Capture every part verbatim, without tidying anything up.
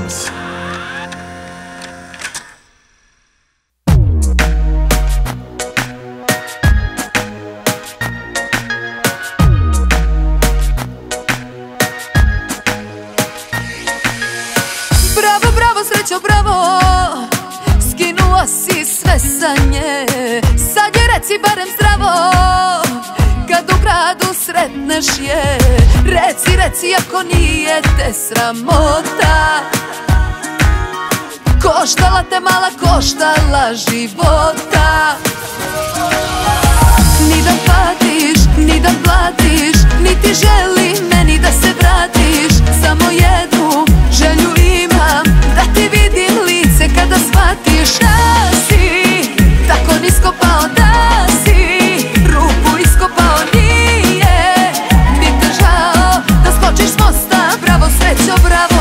Records. Bravo, bravo, srećo, bravo, skinula si sve sa nje. Sad je reci barem zdravo, kad u gradu sretneš je. Reci, reci, ako nije te sramota. Koštala te mala, koštala života. Ni da platiš, ni da platiš, niti želi meni da se vratiš. Samo jednu želju imam, da ti vidim lice kada shvatiš da si tako nisko pao, da si rupu iskopao. Nije mi te žao da skočiš s mosta. Bravo, srećo, bravo.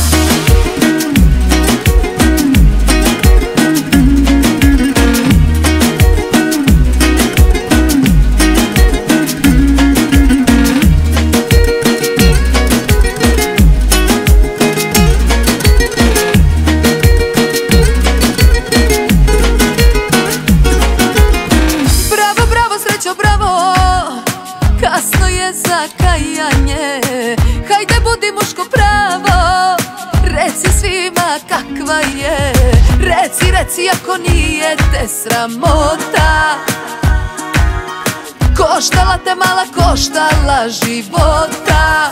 Kasno je za kajanje, hajde budi muško pravo. Reci svima kakva je, reci, reci, ako nije te sramota. Koštala te mala, koštala života.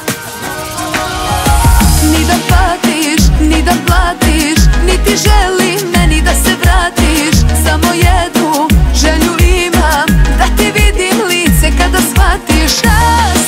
Ni da platiš, ni da platiš, niti želi meni da se vratiš. Samo jednu želju imam, da ti vidim lice kada shvatiš da